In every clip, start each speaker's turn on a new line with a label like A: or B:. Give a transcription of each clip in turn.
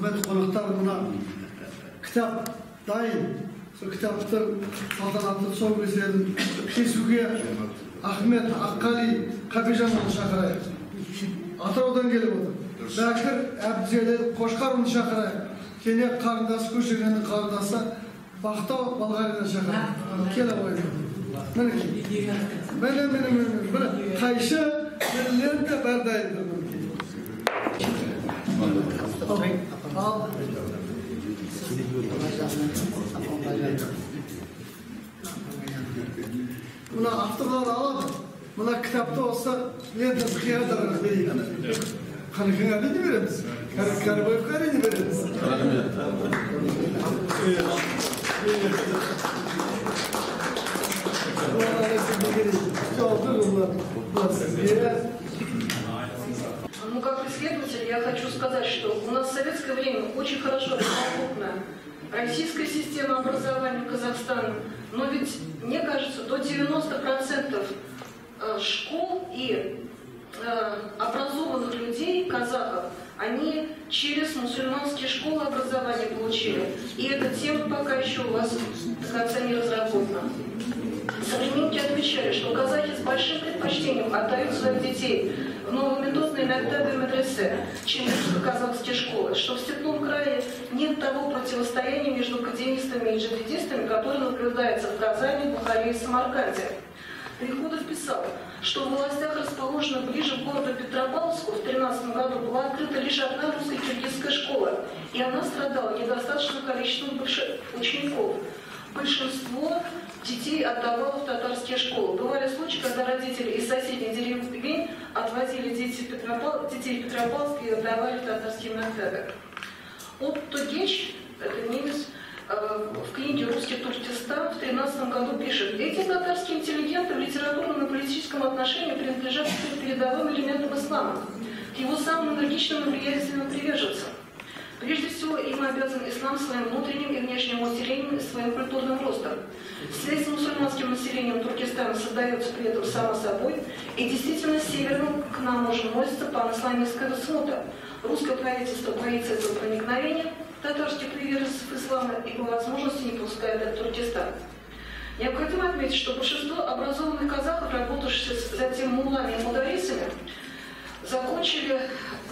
A: құрметті қонақтар, мына кітап дайын. Сол кітаптың салтанатты тұсаукесерін кесуге Ахмет Аққали Қапежанұлын шақырайық. Атыраудан келіп отыр. Бәкір Әбдіжәлел Қошқарұлын шақырайық. Кене қарындасы, көшіргеннің қарындасы Бақтау Балғарина шақырайық. Келе қойды. Міне қайшы келілерін де бәр дайын. Mına avtolar alalım. Mına kitapta olsa nerede kıyarlar vereyim. Kanıkına ne veririz? Kanıkına boyukları ne veririz?
B: Ну, как исследователь, я хочу сказать, что у нас в советское время очень хорошо распознана российская система образования Казахстана, но ведь, мне кажется, до 90% школ и образованных людей, казахов, они через мусульманские школы образования получили. И эта тема пока еще у вас до конца не разработана. Современники отвечали, что казахи с большим предпочтением отдают своих детей в новомедозные мектебы и медресе, чем в казахские школы, что в Степном крае нет того противостояния между академистами и джадидистами, которое наблюдается в Казани, Бухаре и Самарканде. Приходов писал, что в властях, расположенных ближе к городу Петропавловску, в 2013 году была открыта лишь одна русско-киргизская школа, и она страдала недостаточным количеством учеников. Большинство детей отдавало в татарские школы. Бывали случаи, когда родители из соседних деревень отвозили детей в Петропавловск и отдавали в татарские мектебы. Отто Генч, это немец, в книге «Русский Туркестан» в 2013 году пишет: эти татарские интеллигенты в литературном и политическом отношении принадлежат к передовым элементам ислама, к его самым энергичным и влиятельным приверженцам. Прежде всего, им обязан ислам своим внутренним и внешним усилением и своим культурным ростом. Связь с мусульманским населением Туркестана создается при этом само собой, и действительно с северным к нам может носиться панисламистская смута. Русское правительство боится этого проникновения татарских приверженцев ислама и по возможности не пускает от Туркестана. Необходимо отметить, что большинство образованных казахов, работавших затем муллами и мударисами, закончили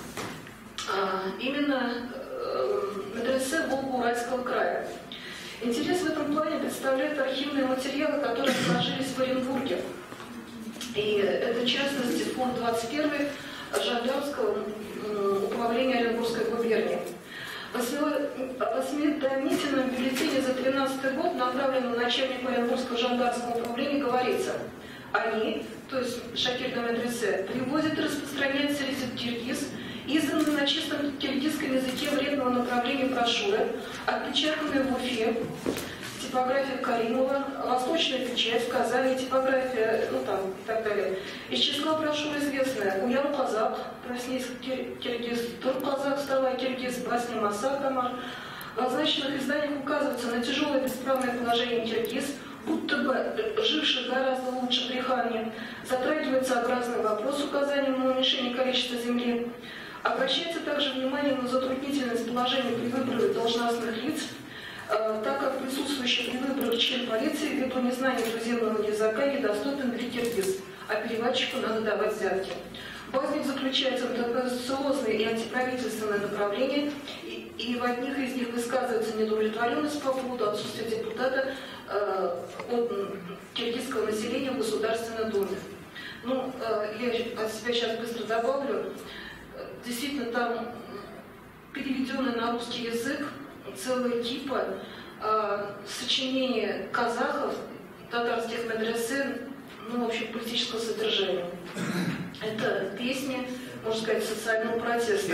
B: именно медресе Волго-Уральского края. Интерес в этом плане представляют архивные материалы, которые сложились в Оренбурге. И это, в частности, фонд 21 Жандармского управления Оренбургской губернии. В 8-томительном бюллетене за 2013 год, направленном начальнику Оренбургского жандармского управления, говорится: они, то есть Шакир медресе, привозят и распространяют среди киргиз изданные на чистом киргизском языке вредного направления брошюры, отпечатанные в Уфе, типография Каримова, восточная печать в Казани, типография, и так далее. Из числа брошюр известная Уян Казак, Краснейский киргиз, Турказак, Вставай киргиз, Басни Маса, Камар. В означенных изданиях указывается на тяжелое бесправное положение киргиз, будто бы живших гораздо лучше при хане, затрагивается образный вопрос указанием на уменьшение количества земли. Обращается также внимание на затруднительность положения при выборе должностных лиц, так как присутствующий при выборах член полиции ввиду незнания туземного языка недоступен для киргиз, а переводчику надо давать взятки. База заключается в оппозиционные и антиправительственные направления, и в одних из них высказывается недовлетворенность по поводу отсутствия депутата от киргизского населения в Государственной Думе. Ну, я от себя сейчас быстро добавлю. Действительно, там переведенный на русский язык целые кипы сочинения казахов, татарских медресе, в общем, политического содержания. Это песни, можно сказать, социального протеста.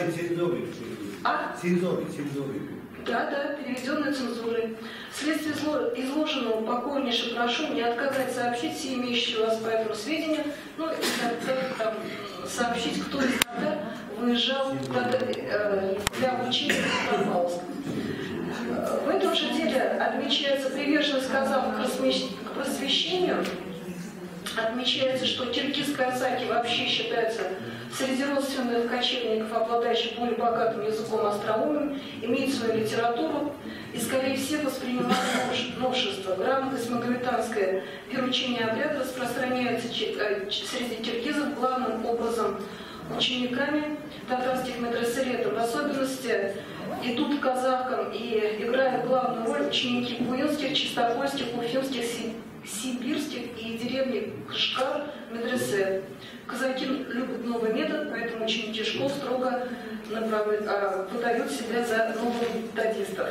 B: Да, переведенные цензурой. Вследствие изложенного покорнейше прошу не отказать сообщить все имеющие у вас по этому сведения, и сообщить, кто из татар выезжал для обучения в Петропавловск. В этом же деле отмечается приверженность казахов к просвещению, Отмечается, что киргизские казаки вообще считаются среди родственных кочевников, обладающих более богатым языком остроумным, имеют свою литературу и, скорее всего, воспринимают новшества. Грамотность магометанская, вероучение обряд распространяется среди киргизов главным образом учениками татарских медресе. В особенности идут к казахам и играют главную роль ученики буинских, чистопольских, уфимских, сибирских и деревни Кышкар медресе. Казаки любят новый метод, поэтому ученики школ строго выдают себя за новых методистов.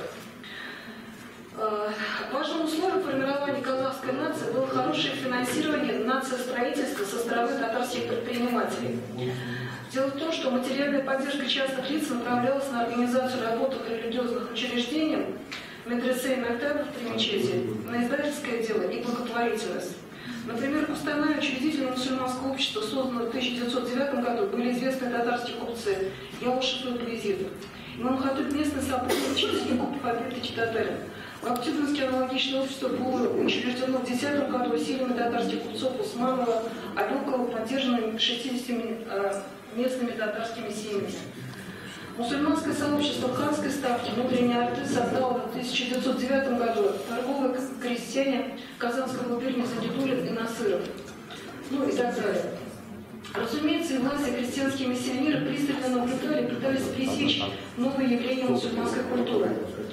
B: Важным условием формирования казахской нации было хорошее финансирование нациостроительства со стороны татарских предпринимателей. Дело в том, что материальная поддержка частных лиц направлялась на организацию работы в религиозных учреждениях, медресе и мектебов при мечети, на издательское дело и благотворительность. Например, в Кустанае учредителем мусульманского общества, созданного в 1909 году, были известные татарские купцы Ялушев и Баязидов. Имам Хатыб местный сапожник через Якуб Победович Татарин. В Октябрьске аналогичное общество было учреждено в 2010 году усилиями татарских купцов Усманова, Абилкова, поддержанными 60 местными татарскими семьями. Мусульманское сообщество в Ханской ставке внутренней Орды создало в 1909 году торговые крестьяне Казанской губернии Загидулин и Насыров, ну и так далее. Разумеется, и власти, и крестьянские миссионеры пристально наблюдали и пытались пресечь новые явления мусульманской культуры.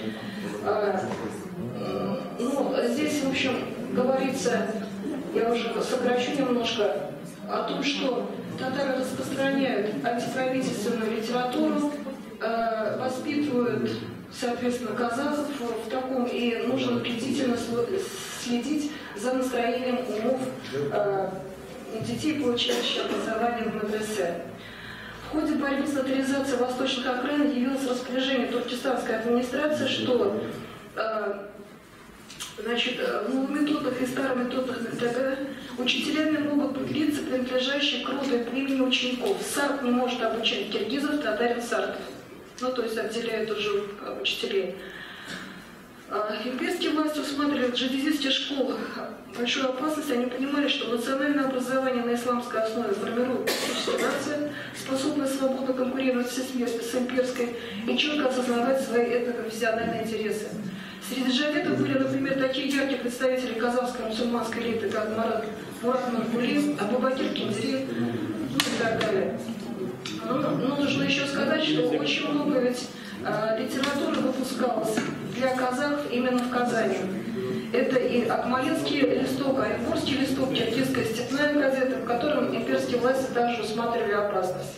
B: Ну, здесь, в общем, говорится, я уже сокращу немножко, о том, что татары распространяют антиправительственную литературу, воспитывают, соответственно, казахов в таком, и нужно бдительно следить за настроением умов детей, получающих образование в медресе. В ходе борьбы с татаризацией восточных окраин явилось распоряжение туркестанской администрации, что значит, в новометодных и старометодных МТГ учителями могут быть лица, принадлежащие к роду и племени учеников. Сарт не может обучать киргизов, татарин сартов. Ну, то есть отделяют уже учителей. Имперские власти усматривали в джадидистских школах большую опасность. Они понимали, что национальное образование на исламской основе формирует политическую нацию, способная свободно конкурировать с имперской и четко осознавать свои этноконфессиональные интересы. Среди джаведов были, например, такие яркие представители казахской мусульманской элиты, как Мурат Маргулин, Абубакир Киндери, ну и так далее. Но нужно еще сказать, что очень много ведь литературы выпускалось для казахов именно в Казани. Это и Акмалинский листок, Оренбургский листок, Киргизская степная газета, в котором имперские власти также усматривали опасность.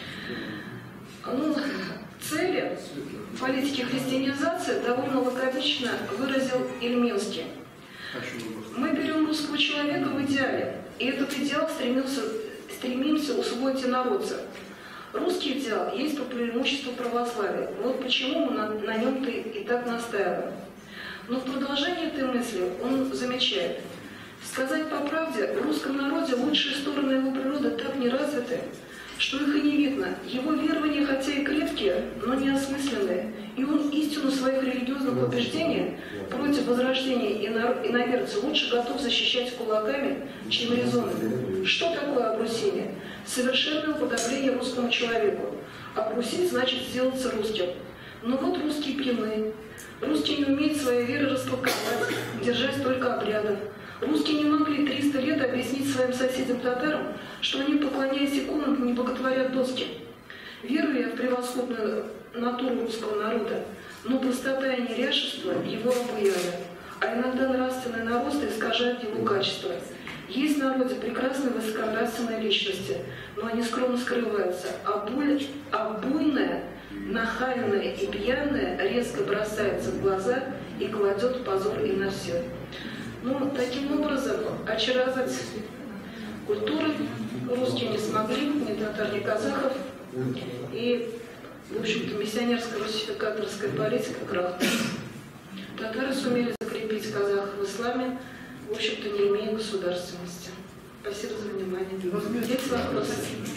B: Ну, цели политики христианизации довольно лаконично выразил Ильминский. Мы берем русского человека в идеале, и этот идеал стремимся усвоить инородцам. Русский идеал есть по преимуществу православия. Вот почему мы на нем-то и так настаиваем. Но в продолжении этой мысли он замечает: сказать по правде, в русском народе лучшие стороны его природы так не развиты, что их и не видно. Его верования, хотя и крепкие, но не осмысленные, и он истину своих религиозных убеждений против возрождения иноверца лучше готов защищать кулаками, чем резонами. Что такое обрусение? Совершенное уподобление русскому человеку. Обрусить значит сделаться русским. Но вот русские пьяны. Русские не умеют своей веры растолковать, держась только обрядов. Русские не могли 300 лет объяснить своим соседям-татарам, что они, поклоняясь иконам, не боготворят доски. Веруя в превосходную натуру русского народа, но простота и неряшество его обуяли, а иногда нравственные наросты искажают его качество. Есть в народе прекрасные высоконравственные личности, но они скромно скрываются, а буйное, нахальное и пьяное резко бросается в глаза и кладет позор и на все. Ну, таким образом, очаровать культуру русские не смогли, ни татар, ни казахов. И, в общем-то, миссионерская русификаторская политика крахнула. Татары сумели закрепить казахов в исламе, в общем-то, не имея государственности. Спасибо за внимание. Есть вопросы?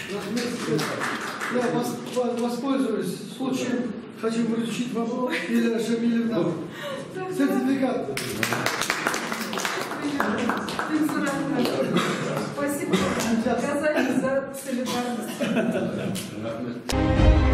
A: Я воспользуюсь случаем, хочу вручить вам, Илья Шамилевна, сертификат.
B: солидарность.